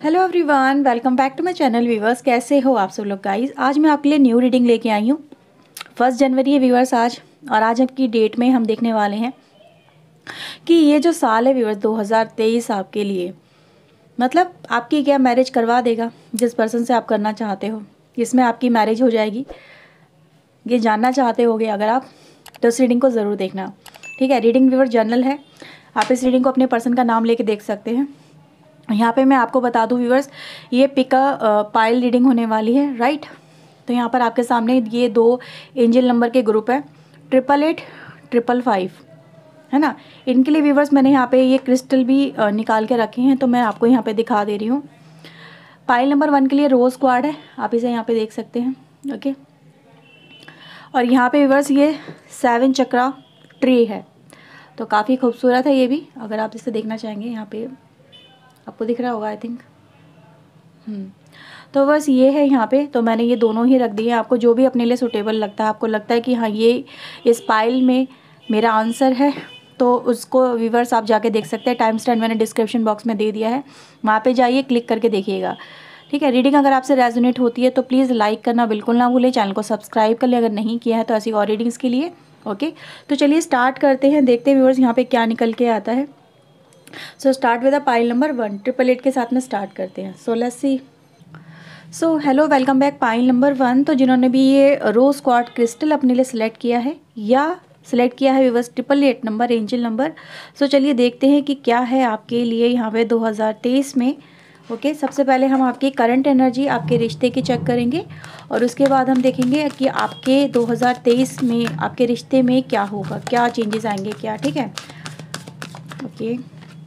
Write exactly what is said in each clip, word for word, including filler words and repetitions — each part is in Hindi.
Hello everyone, welcome back to my channel viewers. कैसे हो आप सब लोग गाइस। आज मैं आपके लिए न्यू रीडिंग लेके आई हूँ। फर्स्ट जनवरी है व्यूवर्स आज, और आज की डेट में हम देखने वाले हैं कि ये जो साल है व्यूवर्स दो हज़ार तेईस आपके लिए मतलब आपकी क्या मैरिज करवा देगा। जिस पर्सन से आप करना चाहते हो इसमें आपकी मैरिज हो जाएगी, ये जानना चाहते होगे अगर आप, तो इस रीडिंग को ज़रूर देखना। ठीक है, रीडिंग व्यूवर्स जनरल है, आप इस रीडिंग को अपने पर्सन का नाम लेके देख सकते हैं। यहाँ पे मैं आपको बता दूँ व्यूवर्स, ये पिका पाइल रीडिंग होने वाली है, राइट। तो यहाँ पर आपके सामने ये दो एंजल नंबर के ग्रुप है, ट्रिपल एट ट्रिपल फाइव, है ना। इनके लिए व्यूवर्स मैंने यहाँ पे ये क्रिस्टल भी आ, निकाल के रखे हैं, तो मैं आपको यहाँ पे दिखा दे रही हूँ। पाइल नंबर वन के लिए रोज़ क्वाड है, आप इसे यहाँ पे देख सकते हैं, ओके। और यहाँ पे व्यूवर्स ये सेवन चक्रा ट्री है, तो काफ़ी खूबसूरत है ये भी। अगर आप इसे देखना चाहेंगे यहाँ पे आपको दिख रहा होगा आई थिंक। हम्म तो बस ये है यहाँ पे। तो मैंने ये दोनों ही रख दिए, आपको जो भी अपने लिए सूटेबल लगता है, आपको लगता है कि हाँ ये इस पाइल में मेरा आंसर है, तो उसको व्यूवर्स आप जाके देख सकते हैं। टाइम स्टैम्प मैंने डिस्क्रिप्शन बॉक्स में दे दिया है, वहाँ पे जाइए, क्लिक करके देखिएगा। ठीक है, रीडिंग अगर आपसे रेजोनेट होती है तो प्लीज़ लाइक करना बिल्कुल ना भूलें, चैनल को सब्सक्राइब कर लें अगर नहीं किया है तो ऐसी और रीडिंग्स के लिए। ओके, तो चलिए स्टार्ट करते हैं, देखते हैं व्यूवर्स यहाँ पे क्या निकल के आता है। So start with a pile number one, triple eight के साथ में स्टार्ट करते हैं। So let's see. So hello, welcome back. Pile number one, तो जिन्होंने भी ये रोज क्वार्ट्ज क्रिस्टल अपने लिए सिलेक्ट किया है या सिलेक्ट किया है viewers triple eight number angel number, so चलिए देखते हैं कि क्या है आपके लिए यहाँ पे दो हज़ार तेईस में। ओके okay, सबसे पहले हम आपकी करंट एनर्जी, आपके रिश्ते की चेक करेंगे, और उसके बाद हम देखेंगे कि आपके दो हज़ार तेईस में आपके रिश्ते में क्या होगा, क्या चेंजेस आएंगे क्या। ठीक है, okay.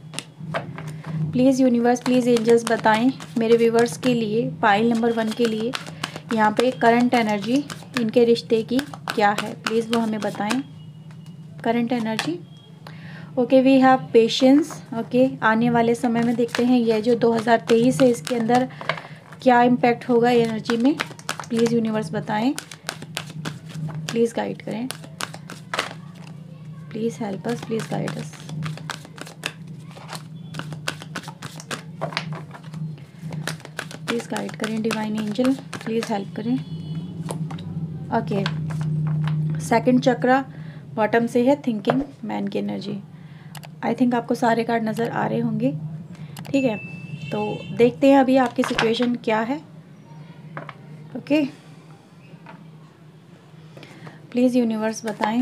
Please universe, please angels बताएं मेरे व्यूवर्स के लिए, पाइल नंबर वन के लिए यहाँ पे करंट एनर्जी इनके रिश्ते की क्या है, प्लीज़ वो हमें बताएं। Current energy, okay, we have patience. Okay, आने वाले समय में देखते हैं ये जो दो हज़ार तेईस है इसके अंदर क्या इम्पैक्ट होगा एनर्जी में, प्लीज़ यूनिवर्स बताएं, प्लीज़ गाइड करें, please help us, please guide us. Please guide करें डिवाइन एंजल, प्लीज़ हेल्प करें। ओके, सेकंड चक्रा बॉटम से है, थिंकिंग मैन की एनर्जी। आई थिंक आपको सारे कार्ड नज़र आ रहे होंगे। ठीक है, तो देखते हैं अभी आपकी सिचुएशन क्या है। ओके, प्लीज़ यूनिवर्स बताएं।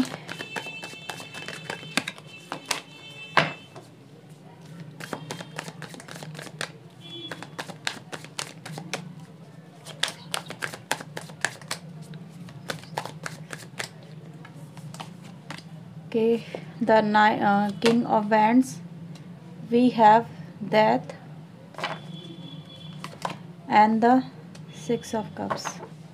Okay, the nine, uh, king of wands, we have death and the six of cups.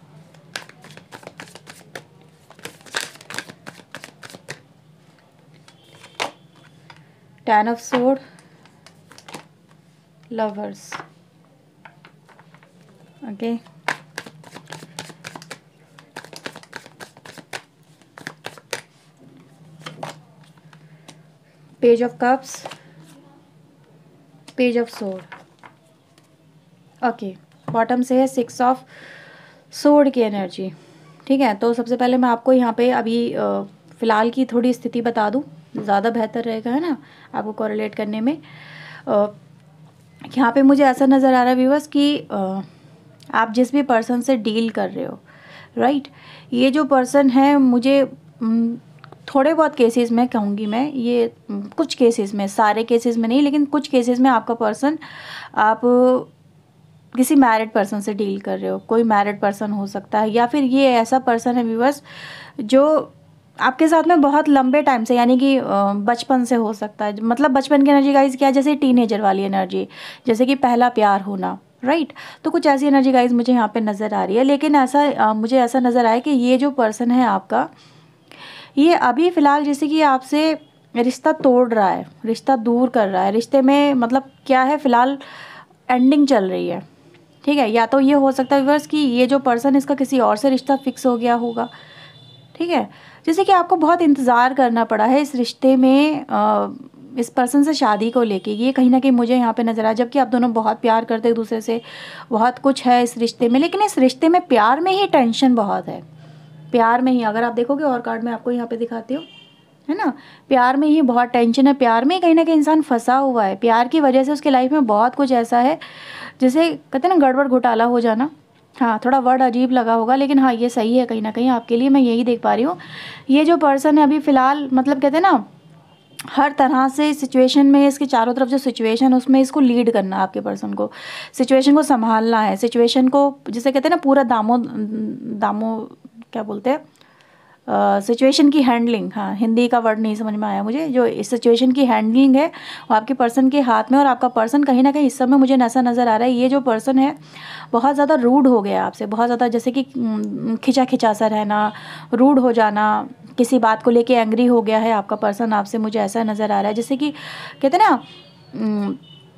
Ten of sword, lovers. Okay, page of cups, page of sword. Okay, bottom से है सिक्स ऑफ सोर्ड की एनर्जी। ठीक है, तो सबसे पहले मैं आपको यहाँ पे अभी फ़िलहाल की थोड़ी स्थिति बता दूँ, ज़्यादा बेहतर रहेगा, है ना, आपको कोरिलेट करने में। यहाँ पे मुझे ऐसा नज़र आ रहा है व्यूअर्स कि आ, आप जिस भी पर्सन से डील कर रहे हो, राइट, ये जो पर्सन है, मुझे थोड़े बहुत केसेस में कहूँगी मैं, ये कुछ केसेस में, सारे केसेस में नहीं, लेकिन कुछ केसेस में आपका पर्सन, आप किसी मैरिड पर्सन से डील कर रहे हो, कोई मैरिड पर्सन हो सकता है, या फिर ये ऐसा पर्सन है व्यूअर्स जो आपके साथ में बहुत लंबे टाइम से, यानी कि बचपन से हो सकता है। मतलब बचपन की एनर्जी गाइज क्या है, जैसे टीनेजर वाली एनर्जी, जैसे कि पहला प्यार होना, राइट। तो कुछ ऐसी एनर्जी गाइज मुझे यहाँ पे नज़र आ रही है। लेकिन ऐसा आ, मुझे ऐसा नज़र आया कि ये जो पर्सन है आपका, ये अभी फ़िलहाल जैसे कि आपसे रिश्ता तोड़ रहा है, रिश्ता दूर कर रहा है, रिश्ते में मतलब क्या है, फ़िलहाल एंडिंग चल रही है। ठीक है, या तो ये हो सकता है व्यूअर्स कि ये जो पर्सन, इसका किसी और से रिश्ता फिक्स हो गया होगा। ठीक है, जैसे कि आपको बहुत इंतज़ार करना पड़ा है इस रिश्ते में, आ, इस पर्सन से शादी को लेके, ये कहीं ना कहीं मुझे यहाँ पे नज़र आया। जबकि आप दोनों बहुत प्यार करते एक दूसरे से, बहुत कुछ है इस रिश्ते में, लेकिन इस रिश्ते में प्यार में ही टेंशन बहुत है। प्यार में ही, अगर आप देखोगे और कार्ड में आपको यहाँ पे दिखाती हूँ, है ना, प्यार में ही बहुत टेंशन है। प्यार में कहीं ना कहीं इंसान फंसा हुआ है। प्यार की वजह से उसके लाइफ में बहुत कुछ ऐसा है जिसे कहते हैं ना गड़बड़ घोटाला हो जाना। हाँ, थोड़ा वर्ड अजीब लगा होगा, लेकिन हाँ ये सही है कहीं ना कहीं आपके लिए, मैं यही देख पा रही हूँ। ये जो पर्सन है अभी फ़िलहाल, मतलब कहते हैं ना हर तरह से सिचुएशन में, इसके चारों तरफ जो सिचुएशन है उसमें इसको लीड करना, आपके पर्सन को सिचुएशन को संभालना है। सिचुएशन को जिसे कहते हैं ना पूरा दामो दामो क्या बोलते हैं, सिचुएशन uh, की हैंडलिंग, हाँ हिंदी का वर्ड नहीं समझ में आया मुझे, जो इस सिचुएशन की हैंडलिंग है वो आपके पर्सन के हाथ में। और आपका पर्सन कहीं ना कहीं इस समय मुझे ऐसा नज़र आ रहा है, ये जो पर्सन है बहुत ज़्यादा रूड हो गया आपसे, बहुत ज़्यादा जैसे कि खिंचा खिंचा सा रहना, रूड हो जाना, किसी बात को लेके एंग्री हो गया है आपका पर्सन आपसे, मुझे ऐसा नज़र आ रहा है। जैसे कि कहते हैं ना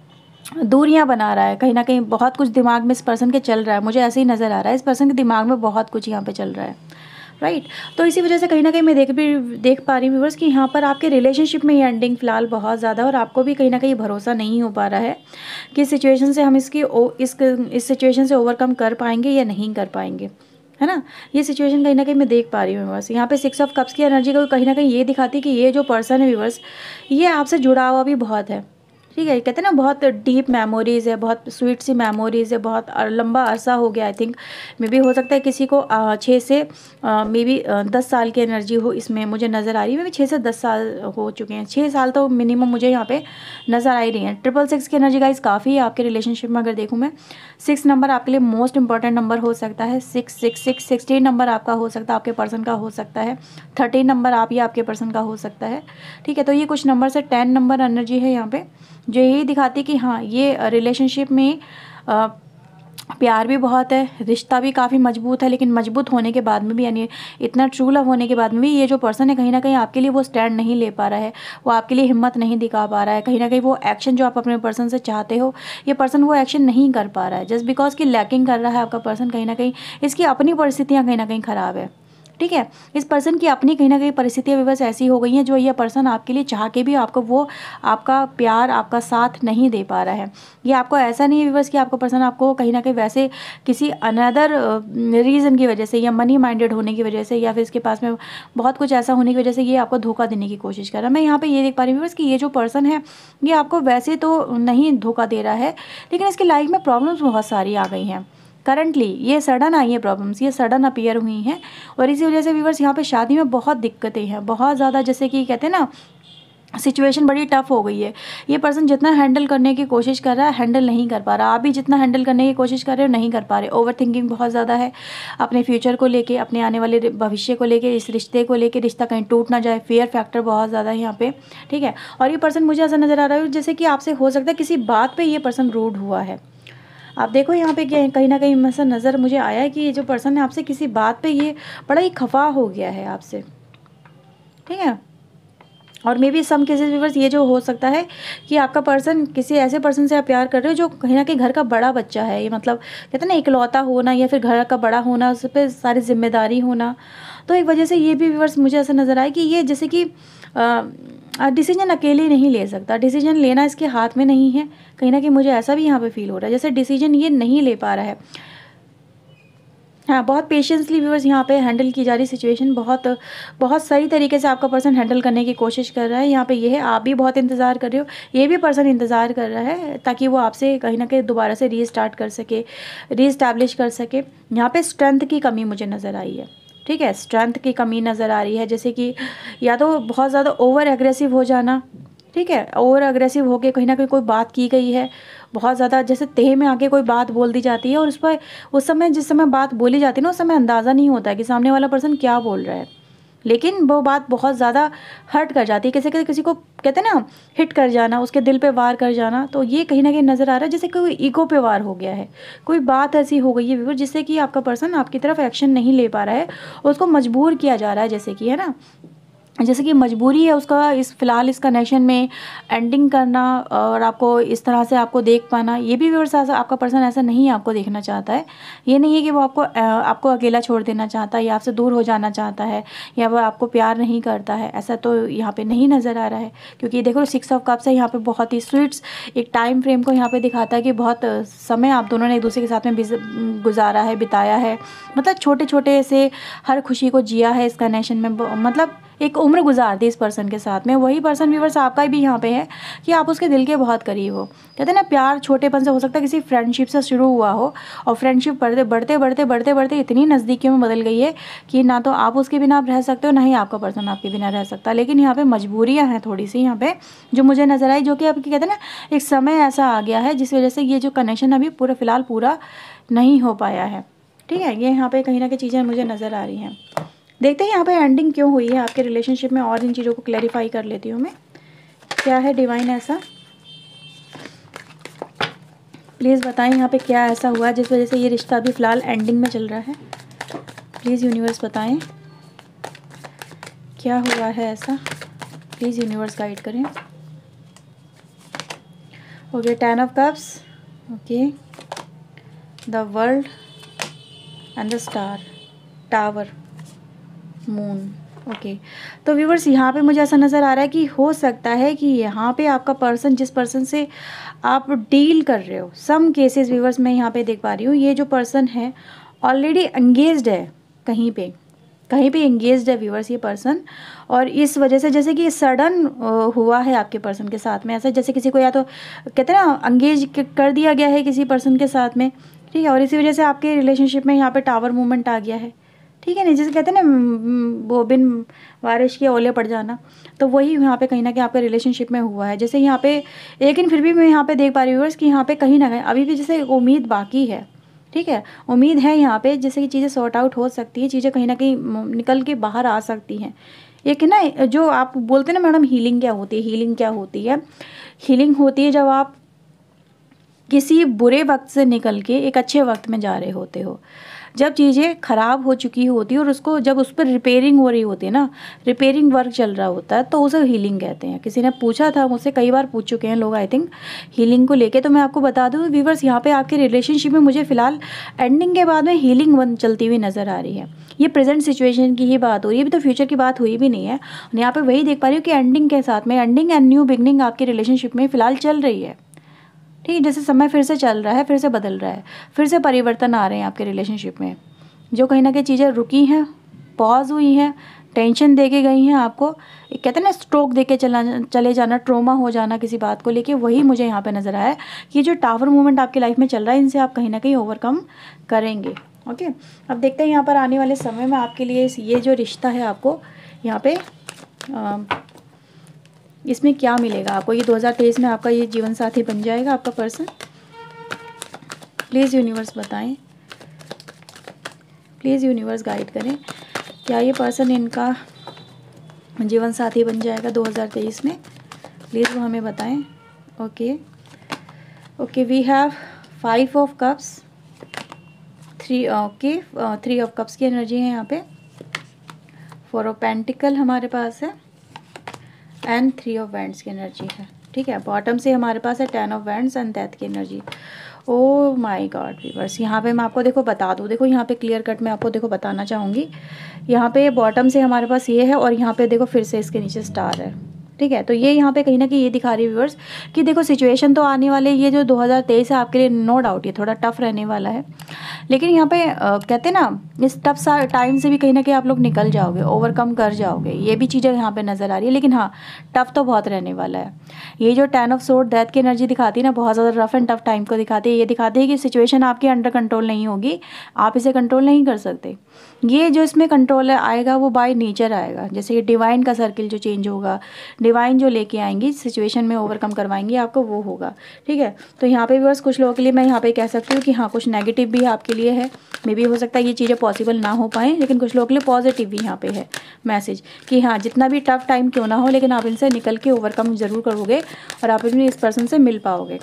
दूरियां बना रहा है, कहीं ना कहीं बहुत कुछ दिमाग में इस पर्सन के चल रहा है, मुझे ऐसे ही नज़र आ रहा है। इस पर्सन के दिमाग में बहुत कुछ यहाँ पे चल रहा है, राइट right? तो इसी वजह से कहीं ना कहीं मैं देख भी देख पा रही हूँ व्यूअर्स कि यहाँ पर आपके रिलेशनशिप में ये एंडिंग फ़िलहाल बहुत ज़्यादा, और आपको भी कहीं ना कहीं भरोसा नहीं हो पा रहा है कि सिचुएशन से हम इसकी ओ, इस इस सिचुएशन से ओवरकम कर पाएंगे या नहीं कर पाएंगे, है ना। ये सिचुएशन कहीं ना कहीं मैं देख पा रही हूँ व्यूअर्स। यहाँ पे सिक्स ऑफ कप्स की एनर्जी को कहीं ना कहीं ये दिखाती है कि ये जो पर्सन है व्यूअर्स, ये आपसे जुड़ा हुआ भी बहुत है, ठीक है। कहते हैं ना बहुत डीप मेमोरीज़ है, बहुत स्वीट सी मेमोरीज़ है, बहुत लंबा अरसा हो गया। आई थिंक मे बी हो सकता है किसी को छः से मे बी दस साल की एनर्जी हो इसमें मुझे नज़र आ रही है। मे बी छः से दस साल हो चुके हैं, छः साल तो मिनिमम मुझे यहाँ पे नज़र आ ही रही है। ट्रिपल सिक्स की एनर्जी गाइस काफ़ी है आपके रिलेशनशिप में। अगर देखूँ मैं, सिक्स नंबर आपके लिए मोस्ट इंपॉर्टेंट नंबर हो सकता है। Six six six sixteen number आपका हो सकता है, आपके पर्सन का हो सकता है। थर्टीन नंबर आप या आपके पर्सन का हो सकता है, ठीक है। तो ये कुछ नंबर से टेन नंबर एनर्जी है यहाँ पे, जो यही दिखाती है कि हाँ ये रिलेशनशिप में आ, प्यार भी बहुत है, रिश्ता भी काफ़ी मजबूत है। लेकिन मजबूत होने के बाद में भी, यानी इतना ट्रू लव होने के बाद में भी, ये जो पर्सन है कहीं ना कहीं आपके लिए वो स्टैंड नहीं ले पा रहा है, वो आपके लिए हिम्मत नहीं दिखा पा रहा है। कहीं ना कहीं वो एक्शन जो आप अपने पर्सन से चाहते हो, ये पर्सन वो एक्शन नहीं कर पा रहा है, जस्ट बिकॉज कि लैकिंग कर रहा है आपका पर्सन। कहीं ना कहीं इसकी अपनी परिस्थितियाँ कहीं ना कहीं ख़राब है, ठीक है। इस पर्सन की अपनी कहीं ना कहीं परिस्थितियाँ भी बस ऐसी हो गई हैं जो ये पर्सन आपके लिए चाह के भी आपको वो आपका प्यार, आपका साथ नहीं दे पा रहा है। ये आपको ऐसा नहीं है बस कि आपका पर्सन आपको कहीं ना कहीं वैसे किसी अनदर रीज़न की वजह से, या मनी माइंडेड होने की वजह से, या फिर इसके पास में बहुत कुछ ऐसा होने की वजह से ये आपको धोखा देने की कोशिश कर रहा है। मैं यहाँ पर ये देख पा रही हूँ बस कि ये जो पर्सन है ये आपको वैसे तो नहीं धोखा दे रहा है, लेकिन इसकी लाइफ में प्रॉब्लम्स बहुत सारी आ गई हैं करंटली। ये सडन आई है प्रॉब्लम्स, ये सडन अपीयर हुई हैं, और इसी वजह से व्यूअर्स यहाँ पे शादी में बहुत दिक्कतें हैं, बहुत ज़्यादा। जैसे कि कहते हैं ना सिचुएशन बड़ी टफ हो गई है। ये पर्सन जितना हैंडल करने की कोशिश कर रहा है, हैंडल नहीं कर पा रहा। आप भी जितना हैंडल करने की कोशिश कर रहे हो, नहीं कर पा रहे। ओवर थिंकिंग बहुत ज़्यादा है अपने फ्यूचर को लेके, अपने आने वाले भविष्य को लेके, इस रिश्ते को लेके, रिश्ता कहीं टूट ना जाए, फेयर फैक्टर बहुत ज़्यादा है यहाँ पे, ठीक है। और ये पर्सन मुझे ऐसा नज़र आ रहा है जैसे कि आपसे हो सकता है किसी बात पर ये पर्सन रूड हुआ है। आप देखो यहाँ पे क्या कहीं ना कहीं ऐसा नज़र मुझे आया है कि ये जो पर्सन है आपसे किसी बात पे ये बड़ा ही खफा हो गया है आपसे, ठीक है। और maybe some cases viewers ये जो हो सकता है कि आपका पर्सन किसी ऐसे पर्सन से आप प्यार कर रहे हो जो कहीं ना कहीं घर का बड़ा बच्चा है। ये मतलब कहते हैं ना इकलौता होना, या फिर घर का बड़ा होना, उस पर सारी जिम्मेदारी होना। तो एक वजह से ये भी व्यूअर्स मुझे ऐसा नज़र आया कि ये जैसे कि डिसीजन अकेले नहीं ले सकता, डिसीजन लेना इसके हाथ में नहीं है। कहीं ना कहीं मुझे ऐसा भी यहाँ पे फील हो रहा है जैसे डिसीजन ये नहीं ले पा रहा है। हाँ, बहुत पेशेंसली व्यूअर्स यहाँ पे हैंडल की जा रही सिचुएशन, बहुत बहुत सही तरीके से आपका पर्सन हैंडल करने की कोशिश कर रहा है। यहाँ पे ये है, आप भी बहुत इंतज़ार कर रहे हो, ये भी पर्सन इंतज़ार कर रहा है ताकि वो आपसे कहीं ना कहीं दोबारा से रीस्टार्ट कर सके, रीस्टैब्लिश कर सके। यहाँ पे स्ट्रेंथ की कमी मुझे नज़र आई है, ठीक है। स्ट्रेंथ की कमी नज़र आ रही है, जैसे कि या तो बहुत ज़्यादा ओवर एग्रेसिव हो जाना, ठीक है। ओवर एग्रेसिव होके कहीं ना कहीं कोई बात की गई है बहुत ज़्यादा, जैसे तह में आके कोई बात बोल दी जाती है, और उस पर उस समय जिस समय बात बोली जाती है ना, उस समय अंदाज़ा नहीं होता है कि सामने वाला पर्सन क्या बोल रहा है, लेकिन वो बात बहुत ज़्यादा हर्ट कर जाती है। किसी के किसी को कहते हैं ना हिट कर जाना, उसके दिल पे वार कर जाना। तो ये कहीं ना कहीं नज़र आ रहा है जैसे कोई ईगो पे वार हो गया है, कोई बात ऐसी हो गई है व्यूअर जिससे कि आपका पर्सन आपकी तरफ एक्शन नहीं ले पा रहा है, उसको मजबूर किया जा रहा है, जैसे कि है ना जैसे कि मजबूरी है उसका इस फ़िलहाल इस कनेक्शन में एंडिंग करना और आपको इस तरह से आपको देख पाना, ये भी व्यूअर्स आपका पर्सन ऐसा नहीं है, आपको देखना चाहता है। ये नहीं है कि वो आपको आपको अकेला छोड़ देना चाहता है या आपसे दूर हो जाना चाहता है या वो आपको प्यार नहीं करता है, ऐसा तो यहाँ पे नहीं नज़र आ रहा है। क्योंकि देखो सिक्स ऑफ कप्स है यहाँ पे, बहुत ही स्वीट्स एक टाइम फ्रेम को यहाँ पे दिखाता है कि बहुत समय आप दोनों ने एक दूसरे के साथ में गुजारा है, बिताया है, मतलब छोटे छोटे से हर खुशी को जिया है इस कनेक्शन में, मतलब एक उम्र गुजार दी इस पर्सन के साथ में। वही पर्सन व्यूअर्स आपका भी यहाँ पे है कि आप उसके दिल के बहुत करीब हो। कहते हैं ना प्यार छोटेपन से हो सकता है, किसी फ्रेंडशिप से शुरू हुआ हो और फ्रेंडशिप बढ़ते बढ़ते बढ़ते बढ़ते बढ़ते इतनी नज़दीकियों में बदल गई है कि ना तो आप उसके बिना आप रह सकते हो, ना ही आपका पर्सन आपके बिना रह सकता। लेकिन यहाँ पे मजबूरियाँ हैं थोड़ी सी यहाँ पे जो मुझे नज़र आई, जो कि आपकी कहते हैं ना एक समय ऐसा आ गया है जिस वजह से ये जो कनेक्शन अभी पूरा फ़िलहाल पूरा नहीं हो पाया है। ठीक है, ये यहाँ पे कहीं ना कहीं चीज़ें मुझे नज़र आ रही हैं। देखते हैं यहाँ पे एंडिंग क्यों हुई है आपके रिलेशनशिप में, और इन चीज़ों को क्लैरिफाई कर लेती हूँ मैं। क्या है डिवाइन ऐसा, प्लीज़ बताएं यहाँ पे क्या ऐसा हुआ जिस वजह से ये रिश्ता अभी फ़िलहाल एंडिंग में चल रहा है। प्लीज़ यूनिवर्स बताएं क्या हुआ है ऐसा, प्लीज़ यूनिवर्स गाइड करें। Okay, ten of cups, okay, the world and the star, tower, moon. ओके, तो व्यूवर्स यहाँ पे मुझे ऐसा नज़र आ रहा है कि हो सकता है कि यहाँ पे आपका पर्सन जिस पर्सन से आप डील कर रहे हो, सम केसेस व्यूवर्स मैं यहाँ पे देख पा रही हूँ, ये जो पर्सन है ऑलरेडी एंगेज्ड है, कहीं पे कहीं पे एंगेज्ड है व्यूवर्स ये पर्सन। और इस वजह से जैसे कि सडन हुआ है आपके पर्सन के साथ में, ऐसा जैसे किसी को या तो कहते हैं ना एंगेज कर दिया गया है किसी पर्सन के साथ में, ठीक है, और इसी वजह से आपके रिलेशनशिप में यहाँ पे टावर मूवमेंट आ गया है। ठीक है ना, जैसे कहते हैं ना वो बिन बारिश के ओले पड़ जाना, तो वही यहाँ पे कहीं ना कहीं आपके रिलेशनशिप में हुआ है। जैसे यहाँ पे, लेकिन फिर भी मैं यहाँ पे देख पा रही हूँ कि यहाँ पे कहीं ना कहीं अभी भी जैसे उम्मीद बाकी है। ठीक है, उम्मीद है यहाँ पे जैसे कि चीज़ें सॉर्ट आउट हो सकती है, चीज़ें कहीं ना कहीं निकल के बाहर आ सकती हैं। एक ना जो आप बोलते हैं ना मैडम हीलिंग क्या होती है, हीलिंग क्या होती है, हीलिंग होती है जब आप किसी बुरे वक्त से निकल के एक अच्छे वक्त में जा रहे होते हो, जब चीज़ें ख़राब हो चुकी होती है और उसको जब उस पर रिपेयरिंग हो रही होती है ना, रिपेयरिंग वर्क चल रहा होता है, तो उसे हीलिंग कहते हैं। किसी ने पूछा था मुझसे, कई बार पूछ चुके हैं लोग आई थिंक हीलिंग को लेके, तो मैं आपको बता दूँ व्यूअर्स यहाँ पे आपके रिलेशनशिप में मुझे फ़िलहाल एंडिंग के बाद में हीलिंग वन चलती हुई नज़र आ रही है। ये प्रेजेंट सिचुएशन की ही बात हो रही है, अभी तो फ्यूचर की बात हुई भी नहीं है। यहाँ पर वही देख पा रही हूँ कि एंडिंग के साथ में एंडिंग एंड न्यू बिगनिंग आपकी रिलेशनशिप में फ़िलहाल चल रही है। ठीक है, जैसे समय फिर से चल रहा है, फिर से बदल रहा है, फिर से परिवर्तन आ रहे हैं आपके रिलेशनशिप में। जो कहीं ना कहीं चीज़ें रुकी हैं, पॉज हुई हैं, टेंशन दे के गई हैं आपको, एक कहते हैं ना स्ट्रोक दे के चला चले जाना, ट्रोमा हो जाना किसी बात को लेके, वही मुझे यहाँ पे नज़र आया कि जो टावर मूवमेंट आपकी लाइफ में चल रहा है, इनसे आप कहीं ना कहीं ओवरकम करेंगे। ओके, अब देखते हैं यहाँ पर आने वाले समय में आपके लिए ये जो रिश्ता है आपको यहाँ पे आ, इसमें क्या मिलेगा आपको। ये दो हज़ार तेईस में आपका ये जीवन साथी बन जाएगा आपका पर्सन। प्लीज़ यूनिवर्स बताएं, प्लीज़ यूनिवर्स गाइड करें, क्या ये पर्सन इनका जीवन साथी बन जाएगा दो हज़ार तेईस में, प्लीज़ वो हमें बताएं। Okay okay, we have five of cups, three okay three of cups की एनर्जी है यहाँ पे, फोर ऑफ पेंटिकल हमारे पास है एंड थ्री ऑफ वैंड्स की एनर्जी है। ठीक है, बॉटम से हमारे पास है ten of wands and death की energy. Oh my god viewers, यहाँ पे मैं आपको देखो बता दूँ, देखो यहाँ पे क्लियर कट मैं आपको देखो बताना चाहूँगी। यहाँ पे बॉटम से हमारे पास ये है और यहाँ पे देखो फिर से इसके नीचे स्टार है। ठीक है, तो ये यहाँ पे कहीं ना कहीं ये दिखा रही है व्यूअर्स कि देखो सिचुएशन तो आने वाले, ये जो दो हज़ार तेईस है आपके लिए नो डाउट ये थोड़ा टफ रहने वाला है, लेकिन यहाँ पे आ, कहते हैं ना इस टफ सा टाइम से भी कहीं ना कहीं आप लोग निकल जाओगे, ओवरकम कर जाओगे, ये भी चीज़ें यहाँ पे नज़र आ रही है। लेकिन हाँ, टफ तो बहुत रहने वाला है। ये जो टेन ऑफ सोर्ड डेथ की एनर्जी दिखाती है ना, बहुत ज़्यादा रफ एंड टफ टाइम को दिखाती है। ये दिखाती है कि सिचुएशन आपके अंडर कंट्रोल नहीं होगी, आप इसे कंट्रोल नहीं कर सकते। ये जो इसमें कंट्रोल आएगा वो बाय नेचर आएगा, जैसे ये डिवाइन का सर्किल जो चेंज होगा, डिवाइन जो लेके आएंगी सिचुएशन में ओवरकम करवाएंगी आपको, वो होगा। ठीक है, तो यहाँ पे भी बस कुछ लोगों के लिए मैं यहाँ पे कह सकती हूँ कि हाँ कुछ नेगेटिव भी आपके लिए है, मे बी हो सकता है ये चीज़ें पॉसिबल ना हो पाएँ, लेकिन कुछ लोगों के लिए पॉजिटिव भी यहाँ पे है मैसेज कि हाँ जितना भी टफ टाइम क्यों ना हो, लेकिन आप इनसे निकल के ओवरकम ज़रूर करोगे और आप अपने इस पर्सन से मिल पाओगे।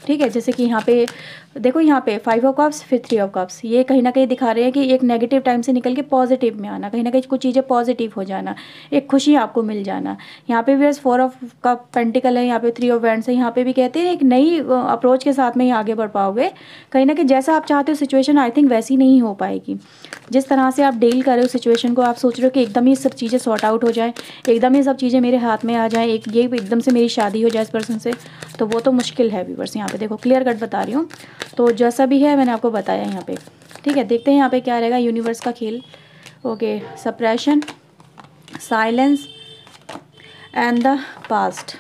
ठीक है। जैसे कि यहाँ पे देखो, यहाँ पे फाइव ऑफ कप्स फिर थ्री ऑफ कप्स, ये कहीं ना कहीं दिखा रहे हैं कि एक नेगेटिव टाइम से निकल के पॉजिटिव में आना, कहीं ना कहीं कुछ चीज़ें पॉजिटिव हो जाना, एक खुशी आपको मिल जाना। यहाँ पे भी फोर ऑफ कप पेंटिकल है, यहाँ पे थ्री ऑफ वैंड्स है, यहाँ पे भी कहते हैं एक नई अप्रोच के साथ में ही आगे बढ़ पाओगे। कहीं ना कहीं जैसा आप चाहते हो सिचुएशन आई थिंक वैसी नहीं हो पाएगी। जिस तरह से आप डील कर रहे हो सिचुएशन को, आप सोच रहे हो कि एकदम ही सब चीज़ें सॉर्ट आउट हो जाए, एकदम ही सब चीज़ें मेरे हाथ में आ जाएं, एक ये एकदम से मेरी शादी हो जाए इस पर्सन से, तो वो तो मुश्किल है व्यूअर्स। यहाँ पे देखो क्लियर कट बता रही हूँ, तो जैसा भी है मैंने आपको बताया यहाँ पे, ठीक है। देखते हैं यहाँ पे क्या रहेगा यूनिवर्स का खेल। Okay, suppression, silence and the past,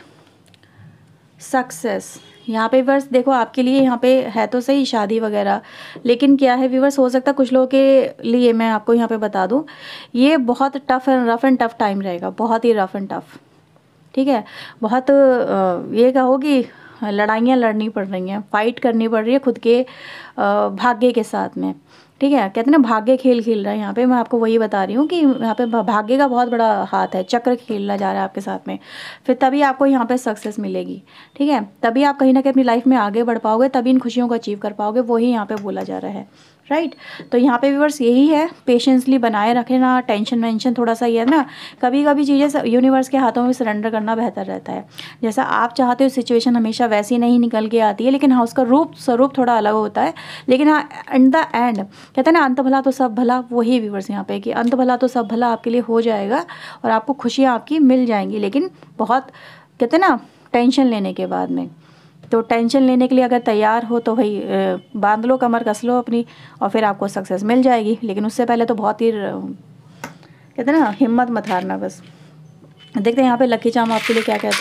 success. यहाँ पे व्यूअर्स देखो आपके लिए यहाँ पे है तो सही शादी वगैरह, लेकिन क्या है व्यूअर्स, हो सकता है कुछ लोगों के लिए, मैं आपको यहाँ पे बता दूँ, ये बहुत tough and rough and tough time रहेगा, बहुत ही रफ एंड टफ, ठीक है। बहुत ये कहो कि लड़ाइयाँ लड़नी पड़ रही हैं, फाइट करनी पड़ रही है खुद के भाग्य के साथ में, ठीक है। कहते हैं ना भाग्य खेल खेल रहा है, यहाँ पे मैं आपको वही बता रही हूँ कि यहाँ पे भाग्य का बहुत बड़ा हाथ है, चक्र खेलना जा रहा है आपके साथ में, फिर तभी आपको यहाँ पे सक्सेस मिलेगी, ठीक है। तभी आप कहीं ना कहीं अपनी लाइफ में आगे बढ़ पाओगे, तभी इन खुशियों को अचीव कर पाओगे, वही यहाँ पे बोला जा रहा है, राइट। तो यहाँ पे व्यूअर्स यही है, पेशेंसली बनाए रखें ना, टेंशन वेंशन थोड़ा सा ये है ना, कभी कभी चीज़ें यूनिवर्स के हाथों में सरेंडर करना बेहतर रहता है। जैसा आप चाहते हो सिचुएशन हमेशा वैसी नहीं निकल के आती है, लेकिन हाँ उसका रूप स्वरूप थोड़ा अलग होता है, लेकिन हाँ इन द एंड कहते हैं ना अंत भला तो सब भला, वही व्यूअर्स यहाँ पे कि अंत भला तो सब भला आपके लिए हो जाएगा और आपको खुशियाँ आपकी मिल जाएंगी, लेकिन बहुत कहते हैं ना टेंशन लेने के बाद में। तो टेंशन लेने के लिए अगर तैयार हो तो भाई बांध लो, कमर कस लो अपनी, और फिर आपको सक्सेस मिल जाएगी, लेकिन उससे पहले तो बहुत ही कहते हैं ना हिम्मत मत हारना बस। देखते हैं यहाँ पे लकी चार्म आपके लिए क्या कहते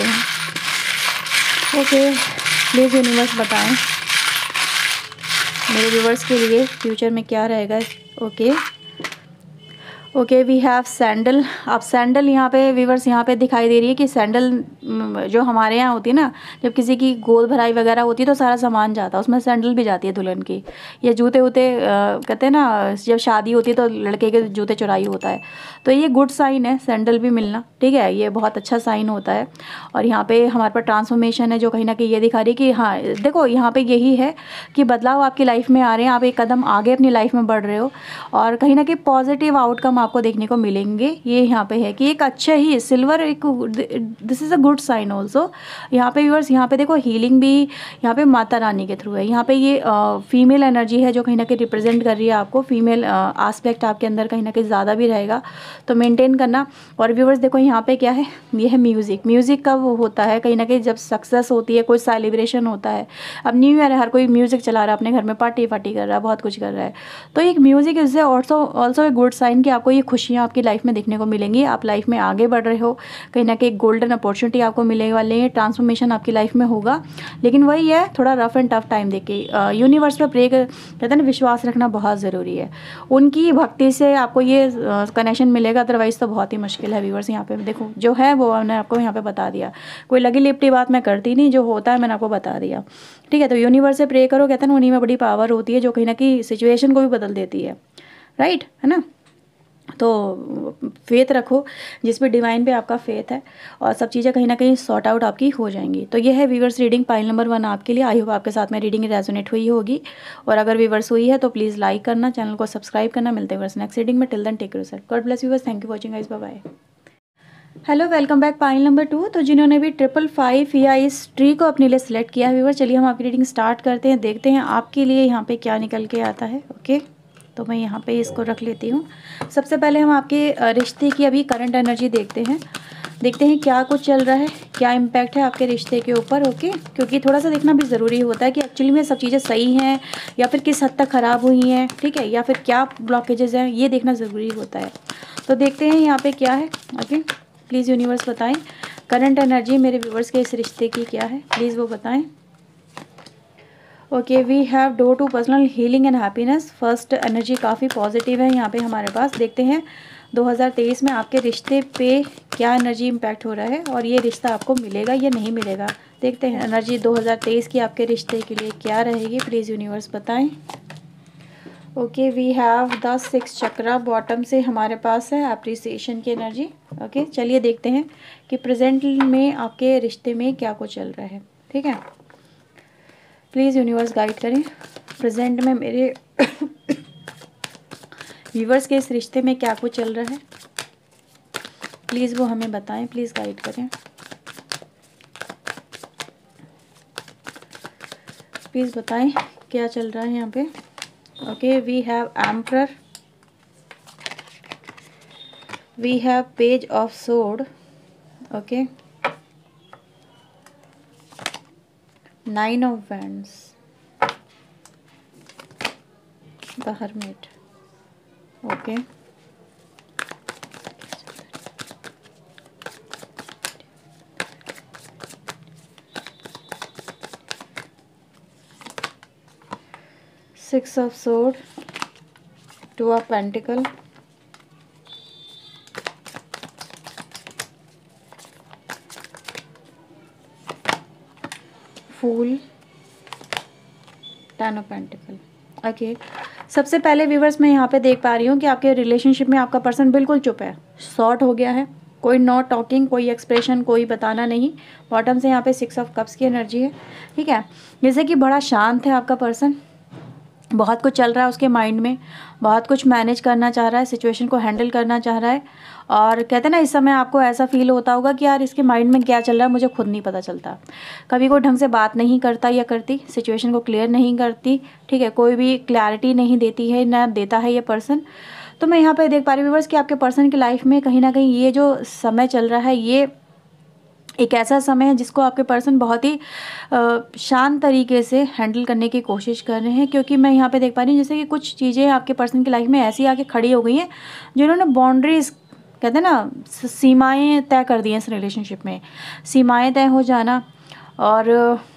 हैं। ओके, प्लीज़ यूनिवर्स बताएं मेरे व्यूवर्स के लिए फ्यूचर में क्या रहेगा। Okay okay we have sandal. अब सैंडल यहाँ पे व्यूवर्स यहाँ पे दिखाई दे रही है कि सैंडल जो हमारे यहाँ होती है ना, जब किसी की गोद भराई वगैरह होती है तो सारा सामान जाता है, उसमें सैंडल भी जाती है दुल्हन की, या जूते वूते कहते हैं ना, जब शादी होती है तो लड़के के जूते चुराई होता है, तो ये गुड साइन है सैंडल भी मिलना, ठीक है, ये बहुत अच्छा साइन होता है। और यहाँ पे हमारे पास ट्रांसफॉर्मेशन है जो कहीं ना कहीं ये दिखा रही है कि हाँ देखो यहाँ पे यही है कि बदलाव आपकी लाइफ में आ रहे हैं, आप एक कदम आगे अपनी लाइफ में बढ़ रहे हो और कहीं ना कहीं पॉजिटिव आउटकम आपको देखने को मिलेंगे। ये यहाँ पे है कि एक अच्छा ही सिल्वर, एक this is a good sign also. यहाँ पे व्यूअर्स यहाँ पे देखो हीलिंग भी यहाँ पे माता रानी के थ्रू है, यहाँ पे ये फीमेल एनर्जी है जो कहीं ना कहीं रिप्रेजेंट कर रही है आपको, फीमेल आस्पेक्ट आपके अंदर कहीं ना कहीं ज़्यादा भी रहेगा, तो मेंटेन करना। और व्यूअर्स देखो यहाँ पे क्या है, ये है म्यूज़िक। म्यूज़िक कब होता है, कहीं ना कहीं जब सक्सेस होती है, कोई सेलिब्रेशन होता है, अब न्यू ईयर है, हर कोई म्यूज़िक चला रहा है अपने घर में, पार्टी पार्टी कर रहा है, बहुत कुछ कर रहा है, तो एक music is also also a good sign कि आपको ये खुशियाँ आपकी लाइफ में देखने को मिलेंगी, आप लाइफ में आगे बढ़ रहे हो, कहीं ना कहीं गोल्डन अपॉर्चुनिटी आपको मिलेने वाले हैं, ट्रांसफॉर्मेशन आपकी लाइफ में होगा। लेकिन वही है थोड़ा रफ एंड टफ टाइम देके यूनिवर्स पे प्रे कर, कहते हैं ना विश्वास रखना बहुत ज़रूरी है, उनकी भक्ति से आपको ये कनेक्शन मिलेगा, अदरवाइज़ तो बहुत ही मुश्किल है व्यूअर्स। यहाँ पे देखो जो है वो मैंने आपको यहाँ पे बता दिया, कोई लगी लिपटी बात मैं करती नहीं, जो होता है मैंने आपको बता दिया, ठीक है। तो यूनिवर्स से प्रे करो, कहते हैं ना उन्हीं में बड़ी पावर होती है जो कहीं ना कहीं सिचुएशन को भी बदल देती है, राइट है ना। तो फेथ रखो, जिस भी डिवाइन पे आपका फेथ है, और सब चीज़ें कहीं ना कहीं सॉर्ट आउट आपकी हो जाएंगी। तो ये है viewers reading pile number one आपके लिए। आई होप आपके साथ में रीडिंग रेजोनेट हुई होगी, और अगर व्यूवर्स हुई है तो प्लीज़ लाइक करना, चैनल को सब्सक्राइब करना। मिलते हैं व्यूवर्स नेक्स्ट रीडिंग में, till then take care yourself, God bless viewers, thank you watching guys, bye bye. Hello, welcome back pile number two. तो जिन्होंने भी ट्रिपल फाइव या इस ट्री को अपने लिए सिलेक्ट किया व्यूवर, चलिए हम आपकी रीडिंग स्टार्ट करते हैं, देखते हैं आपके लिए यहाँ पे क्या निकल के आता है। ओके, तो मैं यहाँ पे इसको रख लेती हूँ। सबसे पहले हम आपके रिश्ते की अभी करंट एनर्जी देखते हैं, देखते हैं क्या कुछ चल रहा है, क्या इम्पैक्ट है आपके रिश्ते के ऊपर। ओके, क्योंकि थोड़ा सा देखना भी ज़रूरी होता है कि एक्चुअली में सब चीज़ें सही हैं या फिर किस हद तक ख़राब हुई हैं, ठीक है, या फिर क्या ब्लॉकेजेस हैं, ये देखना ज़रूरी होता है। तो देखते हैं यहाँ पे क्या है। ओके, प्लीज़ यूनिवर्स बताएं करंट एनर्जी मेरे व्यूवर्स के इस रिश्ते की क्या है, प्लीज़ वो बताएं। Okay, we have door to personal healing and happiness. First energy काफ़ी पॉजिटिव है यहाँ पे हमारे पास। देखते हैं दो हज़ार तेईस में आपके रिश्ते पे क्या एनर्जी इम्पैक्ट हो रहा है, और ये रिश्ता आपको मिलेगा या नहीं मिलेगा। देखते हैं एनर्जी दो हज़ार तेईस की आपके रिश्ते के लिए क्या रहेगी, प्लीज़ यूनिवर्स बताएं। Okay, we have the six chakra, bottom से हमारे पास है अप्रिसिएशन की एनर्जी। ओके, चलिए देखते हैं कि प्रेजेंट में आपके रिश्ते में क्या कुछ चल रहा है, ठीक है। प्लीज़ यूनिवर्स गाइड करें प्रेजेंट में मेरे व्यूवर्स के इस रिश्ते में क्या कुछ चल रहा है, प्लीज़ वो हमें बताएं, प्लीज़ गाइड करें, प्लीज़ बताएं क्या चल रहा है यहाँ पे। Okay, we have emperor, we have page of sword, okay, nine of wands, the hermit, okay, six of sword, two of pentacle, fool, ten of pentacle. Okay, सबसे पहले व्यूवर्स मैं यहाँ पे देख पा रही हूँ कि आपके रिलेशनशिप में आपका पर्सन बिल्कुल चुप है, शॉर्ट हो गया है, कोई नॉट टॉकिंग, कोई एक्सप्रेशन, कोई बताना नहीं। बॉटम से यहाँ पे सिक्स ऑफ कप्स की एनर्जी है, ठीक है, जैसे कि बड़ा शांत है आपका पर्सन, बहुत कुछ चल रहा है उसके माइंड में, बहुत कुछ मैनेज करना चाह रहा है, सिचुएशन को हैंडल करना चाह रहा है। और कहते हैं ना, इस समय आपको ऐसा फील होता होगा कि यार इसके माइंड में क्या चल रहा है मुझे खुद नहीं पता चलता। कभी कोई ढंग से बात नहीं करता या करती, सिचुएशन को क्लियर नहीं करती, ठीक है, कोई भी क्लैरिटी नहीं देती है, ना देता है ये पर्सन। तो मैं यहाँ पर देख पा रही हूँ व्यूअर्स कि आपके पर्सन की लाइफ में कहीं ना कहीं ये जो समय चल रहा है, ये एक ऐसा समय है जिसको आपके पर्सन बहुत ही शांत तरीके से हैंडल करने की कोशिश कर रहे हैं। क्योंकि मैं यहाँ पे देख पा रही हूँ जैसे कि कुछ चीज़ें आपके पर्सन की लाइफ में ऐसी आके खड़ी हो गई हैं जिन्होंने बाउंड्रीज, कहते हैं ना, सीमाएं तय कर दी हैं इस रिलेशनशिप में, सीमाएं तय हो जाना, और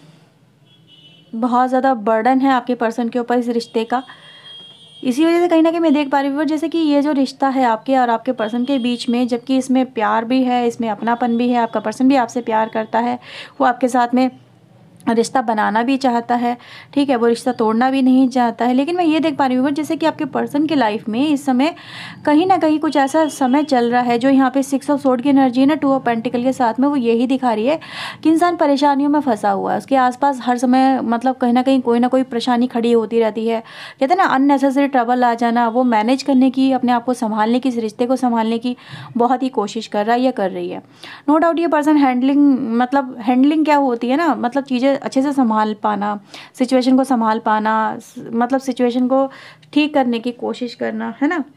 बहुत ज़्यादा बर्डन है आपके पर्सन के ऊपर इस रिश्ते का। इसी वजह से कहीं ना कहीं मैं देख पा रही हूँ जैसे कि ये जो रिश्ता है आपके और आपके पर्सन के बीच में, जबकि इसमें प्यार भी है, इसमें अपनापन भी है, आपका पर्सन भी आपसे प्यार करता है, वो आपके साथ में रिश्ता बनाना भी चाहता है, ठीक है, वो रिश्ता तोड़ना भी नहीं चाहता है। लेकिन मैं ये देख पा रही हूँ जैसे कि आपके पर्सन की लाइफ में इस समय कहीं ना कहीं कुछ ऐसा समय चल रहा है जो यहाँ पे सिक्स ऑफ सोर्ड की एनर्जी है ना, टू ऑफ पेंटिकल के साथ में, वो यही दिखा रही है कि इंसान परेशानियों में फंसा हुआ है, उसके आसपास हर समय मतलब कहीं ना कहीं कोई ना कोई परेशानी खड़ी होती रहती है। कहते हैं ना, अननेसेसरी ट्रबल आ जाना, वो मैनेज करने की, अपने आप को संभालने की, इस रिश्ते को संभालने की बहुत ही कोशिश कर रहा है या कर रही है। नो डाउट ये पर्सन हैंडलिंग, मतलब हैंडलिंग क्या होती है ना, मतलब चीज़ें अच्छे से संभाल पाना, सिचुएशन को संभाल पाना, मतलब सिचुएशन को ठीक करने की कोशिश करना, है ना।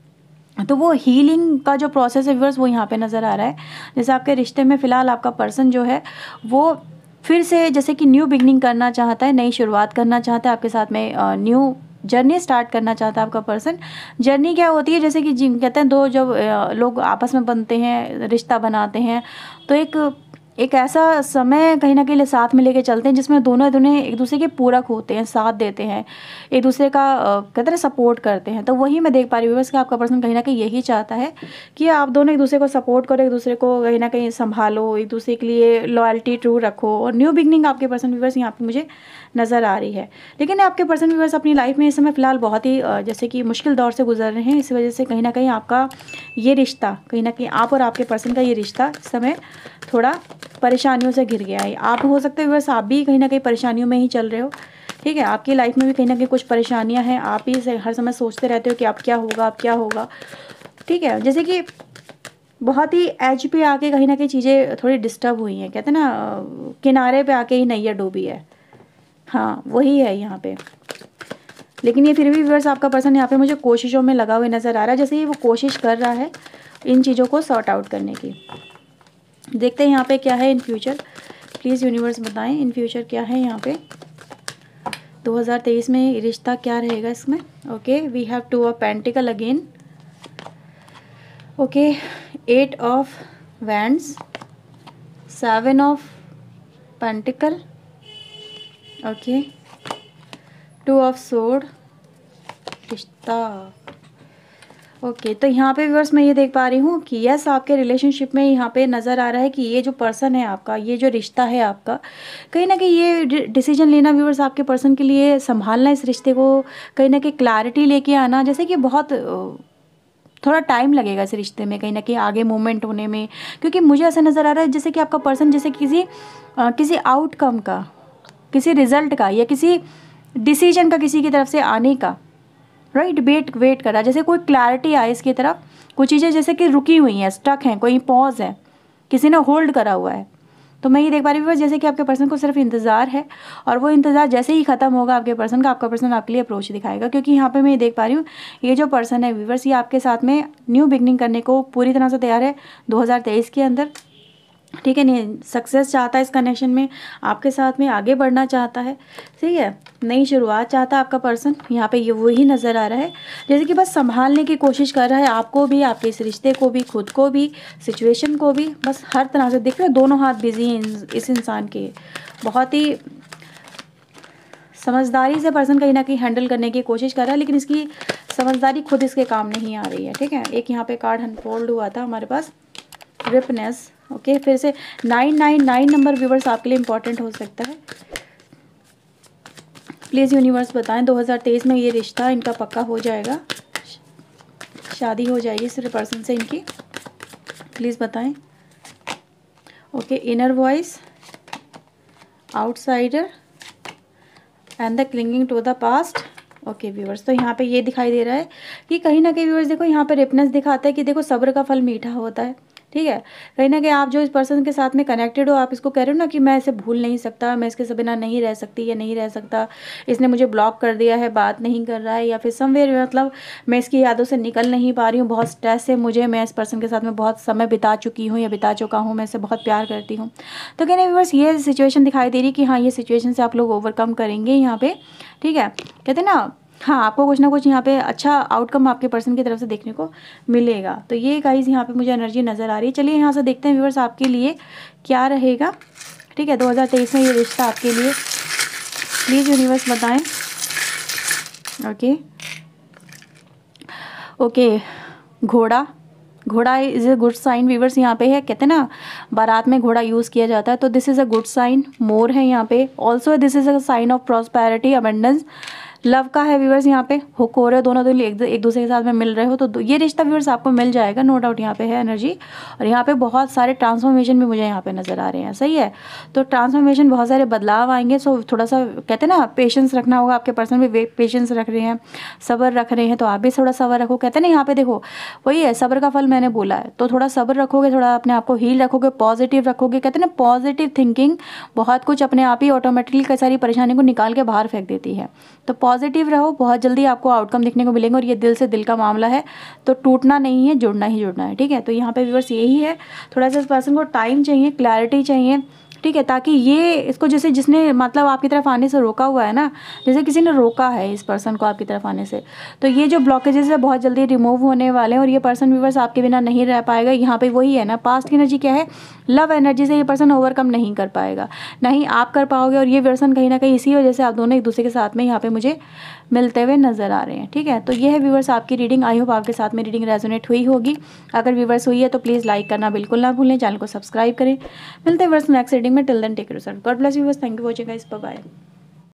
तो वो हीलिंग का जो प्रोसेस है व्यूअर्स, वो यहाँ पे नज़र आ रहा है। जैसे आपके रिश्ते में फ़िलहाल आपका पर्सन जो है वो फिर से जैसे कि न्यू बिगनिंग करना चाहता है, नई शुरुआत करना चाहता है, आपके साथ में न्यू जर्नी स्टार्ट करना चाहता है आपका पर्सन। जर्नी क्या होती है, जैसे कि जिन कहते हैं दो जब लोग आपस में बनते हैं, रिश्ता बनाते हैं, तो एक एक ऐसा समय कहीं ना कहीं साथ में लेके चलते हैं जिसमें दोनों दोनों एक दूसरे के पूरक होते हैं, साथ देते हैं, एक दूसरे का कहते हैं सपोर्ट करते हैं। तो वही मैं देख पा रही हूँ बस कि आपका पर्सन कहीं ना कहीं यही चाहता है कि आप दोनों एक दूसरे को सपोर्ट करो, एक दूसरे को कहीं ना कहीं संभालो, एक दूसरे के लिए लॉयल्टी ट्रू रखो, और न्यू बिगनिंग आपके पर्सन व्यूअर्स यहाँ पे मुझे नज़र आ रही है। लेकिन आपके पर्सन व्यूअर्स अपनी लाइफ में इस समय फ़िलहाल बहुत ही जैसे कि मुश्किल दौर से गुजर रहे हैं। इस वजह से कहीं ना कहीं आपका ये रिश्ता, कहीं ना कहीं आप और आपके पर्सन का ये रिश्ता इस समय थोड़ा परेशानियों से घिर गया है। आप हो सकते हैं बस आप भी कहीं ना कहीं परेशानियों में ही चल रहे हो, ठीक है, आपकी लाइफ में भी कहीं ना कहीं कुछ परेशानियां हैं, आप ही से हर समय सोचते रहते हो कि अब क्या होगा, अब क्या होगा, ठीक है, जैसे कि बहुत ही एज पे आके कहीं ना कहीं चीज़ें थोड़ी डिस्टर्ब हुई हैं, कहते हैं ना, किनारे पे आके ही नैया डूबी है, हाँ वही है यहाँ पे। लेकिन ये फिर भी व्यूअर्स आपका पर्सन यहाँ पे मुझे कोशिशों में लगा हुआ नज़र आ रहा है, जैसे ही वो कोशिश कर रहा है इन चीज़ों को सॉर्ट आउट करने की। देखते हैं यहाँ पे क्या है इन फ्यूचर, प्लीज़ यूनिवर्स बताएं इन फ्यूचर क्या है यहाँ पे दो हज़ार तेईस में रिश्ता क्या रहेगा इसमें। Okay, we have two of pentacles again, okay, eight of wands, seven of pentacle, okay, two of sword, रिश्ता। ओके okay, तो यहाँ पे व्यूअर्स मैं ये देख पा रही हूँ कि यस आपके रिलेशनशिप में यहाँ पे नज़र आ रहा है कि ये जो पर्सन है आपका, ये जो रिश्ता है आपका, कहीं ना कहीं ये डिसीजन लेना व्यूअर्स आपके पर्सन के लिए, संभालना इस रिश्ते को, कहीं ना कहीं क्लैरिटी लेके आना, जैसे कि बहुत थोड़ा टाइम लगेगा इस रिश्ते में कहीं ना कहीं आगे मूवमेंट होने में। क्योंकि मुझे ऐसा नज़र आ रहा है जैसे कि आपका पर्सन जैसे किसी आ, किसी आउटकम का किसी रिजल्ट का या किसी डिसीजन का किसी की तरफ से आने का, राइट, वेट वेट कर रहा है, जैसे कोई क्लैरिटी आए इसकी तरफ, कुछ चीज़ें जैसे कि रुकी हुई हैं, स्टक हैं, कोई पॉज है, किसी ने होल्ड करा हुआ है। तो मैं ये देख पा रही हूँ जैसे कि आपके पर्सन को सिर्फ इंतज़ार है, और वो इंतज़ार जैसे ही ख़त्म होगा आपके पर्सन का, आपका पर्सन आपके लिए अप्रोच दिखाएगा। क्योंकि यहाँ पे मैं ये देख पा रही हूँ ये जो पर्सन है व्यूअर्स, ये आपके साथ में न्यू बिगनिंग करने को पूरी तरह से तैयार है दो हज़ार तेईस के अंदर, ठीक है। नहीं, सक्सेस चाहता है इस कनेक्शन में, आपके साथ में आगे बढ़ना चाहता है, ठीक है, नई शुरुआत चाहता है आपका पर्सन। यहाँ पे ये वही नज़र आ रहा है जैसे कि बस संभालने की कोशिश कर रहा है, आपको भी, आपके इस रिश्ते को भी, खुद को भी, सिचुएशन को भी, बस हर तरह से देख रहे हो दोनों हाथ बिजी हैं इस इंसान के। बहुत ही समझदारी से पर्सन कहीं ना कहीं हैंडल करने की कोशिश कर रहा है, लेकिन इसकी समझदारी खुद इसके काम नहीं आ रही है, ठीक है। एक यहाँ पे कार्ड अनफोल्ड हुआ था हमारे पास, रिपनेस, ओके। फिर से nine nine nine number viewers आपके लिए इंपॉर्टेंट हो सकता है। प्लीज़ यूनिवर्स बताएं दो हज़ार तेईस में ये रिश्ता इनका पक्का हो जाएगा, शादी हो जाएगी सिर्फ पर्सन से इनकी, प्लीज़ बताएं। Okay, inner voice, outsider and the clinging to the past. Okay viewers, तो यहाँ पे ये दिखाई दे रहा है कि कहीं ना कहीं व्यूवर्स देखो यहाँ पे रिपनेस दिखाता है कि देखो सब्र का फल मीठा होता है, ठीक है। कहीं ना कहीं आप जो इस पर्सन के साथ में कनेक्टेड हो, आप इसको कह रहे हो ना कि मैं इसे भूल नहीं सकता, मैं इसके बिना नहीं रह सकती या नहीं रह सकता, इसने मुझे ब्लॉक कर दिया है, बात नहीं कर रहा है, या फिर समवेयर मतलब मैं इसकी यादों से निकल नहीं पा रही हूँ, बहुत स्ट्रेस है मुझे, मैं इस पर्सन के साथ में बहुत समय बिता चुकी हूँ या बिता चुका हूँ, मैं इसे बहुत प्यार करती हूँ। तो कहने व्यूअर्स ये सिचुएशन दिखाई दे रही कि हाँ ये सिचुएशन से आप लोग ओवरकम करेंगे यहाँ पे, ठीक है। कहते ना हाँ, आपको कुछ ना कुछ यहाँ पे अच्छा आउटकम आपके पर्सन की तरफ से देखने को मिलेगा। तो ये गाइस यहाँ पे मुझे एनर्जी नज़र आ रही है। चलिए यहाँ से देखते हैं व्यूअर्स आपके लिए क्या रहेगा, ठीक है, दो हज़ार तेईस में ये रिश्ता आपके लिए, प्लीज़ यूनिवर्स बताएं। ओके ओके घोड़ा, घोड़ा is a good sign viewers, यहाँ पे है, कहते हैं ना बारात में घोड़ा यूज़ किया जाता है, तो this is a good sign. मोर है यहाँ पे, also this is a sign of prosperity, abundance. Love का है व्यूवर्स, यहाँ पे हुक हो रहे हो दोनों, दोनों एक, एक दूसरे के साथ में मिल रहे हो, तो ये रिश्ता व्यूवर्स आपको मिल जाएगा, नो डाउट। यहाँ पे है एनर्जी, और यहाँ पे बहुत सारे ट्रांसफॉर्मेशन भी मुझे यहाँ पे नज़र आ रहे हैं, सही है। तो ट्रांसफॉर्मेशन, बहुत सारे बदलाव आएंगे, सो थोड़ा सा कहते हैं ना पेशेंस रखना होगा। आपके पर्सन भी पेशेंस रख रहे हैं, सब्र रख रहे हैं, तो आप भी थोड़ा सब्र रखो। कहते हैं ना यहाँ पे देखो वही है, सब्र का फल मैंने बोला है, तो थोड़ा सब्र रखोगे, थोड़ा अपने आप को हील रखोगे, पॉजिटिव रखोगे। कहते हैं ना पॉजिटिव थिंकिंग बहुत कुछ अपने आप ही ऑटोमेटिकली कई सारी परेशानी को निकाल के बाहर फेंक देती है। तो पॉजिटिव रहो, बहुत जल्दी आपको आउटकम देखने को मिलेंगे, और ये दिल से दिल का मामला है, तो टूटना नहीं है, जुड़ना ही जुड़ना है, ठीक है। तो यहाँ पे व्यूअर्स यही है, थोड़ा सा इस पर्सन को टाइम चाहिए, क्लैरिटी चाहिए, ठीक है, ताकि ये इसको जैसे जिसने मतलब आपकी तरफ आने से रोका हुआ है ना, जैसे किसी ने रोका है इस पर्सन को आपकी तरफ आने से, तो ये जो ब्लॉकेजेस है बहुत जल्दी रिमूव होने वाले हैं, और ये पर्सन व्यूअर्स आपके बिना नहीं रह पाएगा। यहाँ पे वही है ना, पास्ट की एनर्जी क्या है, लव एनर्जी से ये पर्सन ओवरकम नहीं कर पाएगा, नहीं आप कर पाओगे, और ये पर्सन कहीं ना कहीं इसी वजह से आप दोनों एक दूसरे के साथ में यहाँ पे मुझे मिलते हुए नजर आ रहे हैं, ठीक है। तो ये है व्यूवर्स आपकी रीडिंग, आई होप आपके साथ में रीडिंग रेजोनेट हुई होगी। अगर व्यूवर्स हुई है तो प्लीज़ लाइक करना बिल्कुल ना भूलें, चैनल को सब्सक्राइब करें। मिलते हैं व्यूवर्स नेक्स्ट रीडिंग में, till then take care, God bless viewers, thank you for watching guys, bye bye.